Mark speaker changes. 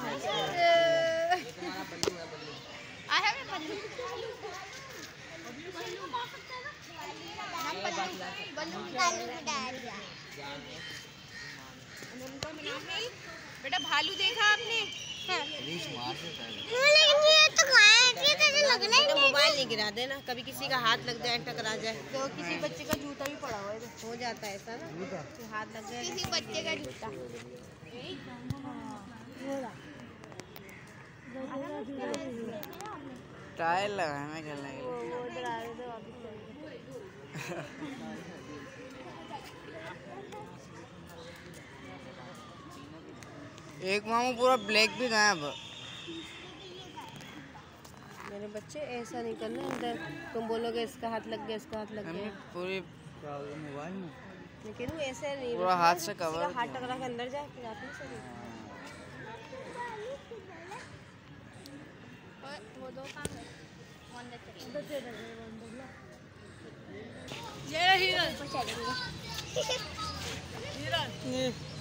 Speaker 1: बेटा भालू देखा आपने?
Speaker 2: मोबाइल नहीं गिरा देना, कभी किसी का हाथ लग जाए, टकरा जाए
Speaker 1: तो किसी बच्चे का जूता भी पड़ा हुआ है,
Speaker 2: हो जाता है ऐसा ना, हाथ लग जाए
Speaker 1: किसी बच्चे का जूता।
Speaker 3: टायर लगाना खेलने के लिए। एक मामू पूरा ब्लैक भी गायब।
Speaker 2: मेरे बच्चे ऐसा नहीं करना, अंदर तुम बोलोगे इसका हाथ लग गया, इसका हाथ लग गया,
Speaker 3: पूरी मोबाइल में
Speaker 2: लेकिन वो ऐसे नहीं,
Speaker 3: पूरा हाथ से कवर,
Speaker 2: हाथ टकरा के अंदर जाए फिर आप नहीं सही।
Speaker 1: वो दो काम है।